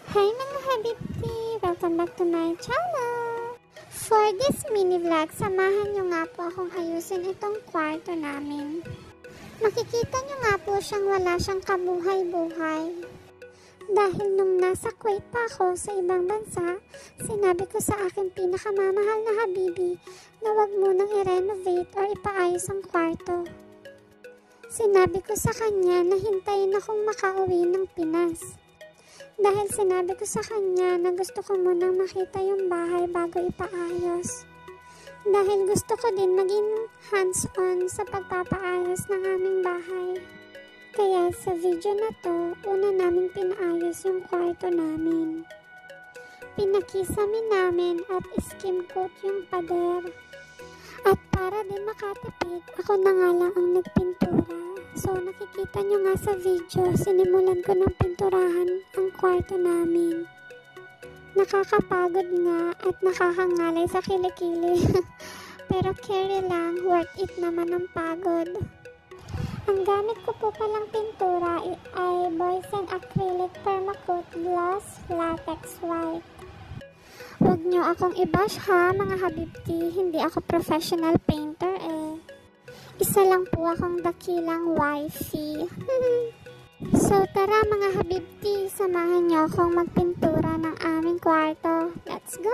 Hi mga habibti! Welcome back to my channel! For this mini vlog, samahan nyo nga po akong ayusin itong kwarto namin. Makikita nyo nga po wala siyang kabuhay-buhay. Dahil nung nasa Kuwait pa ako sa ibang bansa, sinabi ko sa aking pinakamamahal na habibi na wag munang i-renovate or ipaayos ang kwarto. Sinabi ko sa kanya na hintayin akong makauwi ng Pinas. Dahil sinabi ko sa kanya na gusto ko munang makita yung bahay bago ipaayos. Dahil gusto ko din maging hands-on sa pagpapaayos ng aming bahay. Kaya sa video na to, una namin pinaayos yung kwarto namin. Pinakisame namin at skim coat yung pader. At para din makatipid, ako na nga lang ang nagpintura. So nakikita nyo nga sa video, sinimulan ko ng pinturahan ang kwarto namin. Nakakapagod nga at nakakangalay sa kilikili. Pero carry lang, worth it naman ang pagod. Ang gamit ko po palang pintura ay Boysen Acrylic Permacoat Gloss Latex White. Huwag nyo akong i-bash ha mga habibti, hindi ako professional painter eh. Isa lang po akong dakilang wifey. So tara mga habibti, samahan nyo akong magpintura ng aming kwarto. Let's go!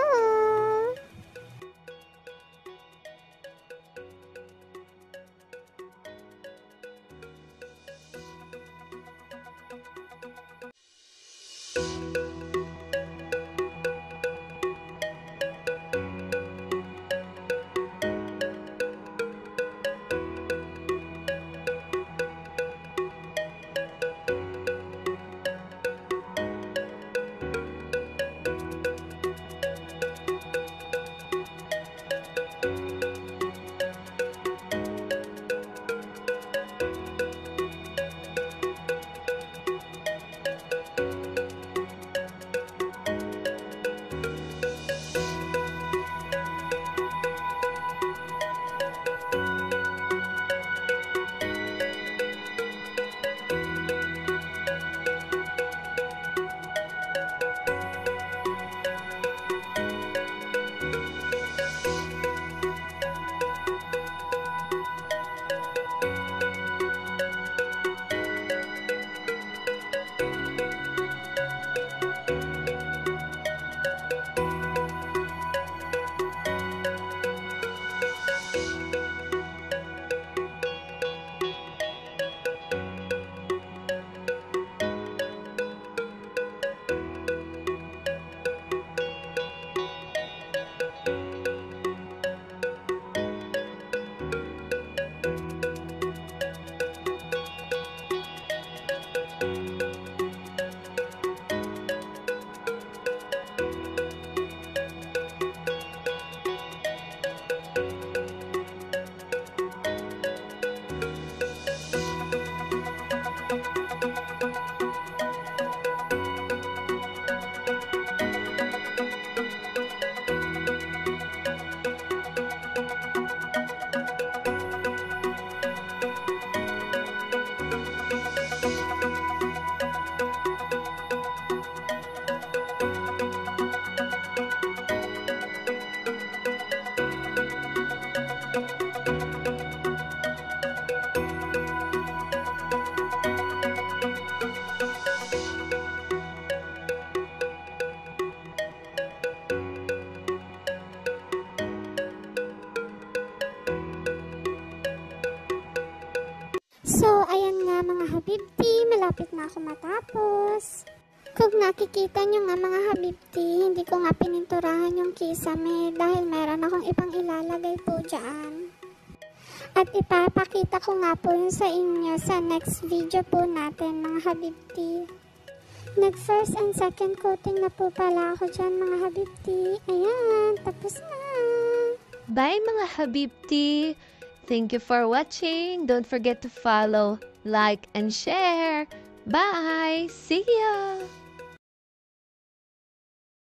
So, ayan nga mga habibti, malapit na ako matapos. Kung nakikita nyo nga mga habibti, hindi ko nga pininturahan yung kisame dahil meron akong ibang ilalagay po dyan. At ipapakita ko nga po yun sa inyo sa next video po natin mga habibti. Nag first and second coating na po pala ako dyan mga habibti. Ayan, tapos na. Bye mga habibti! Thank you for watching. Don't forget to follow, like, and share. Bye! See ya!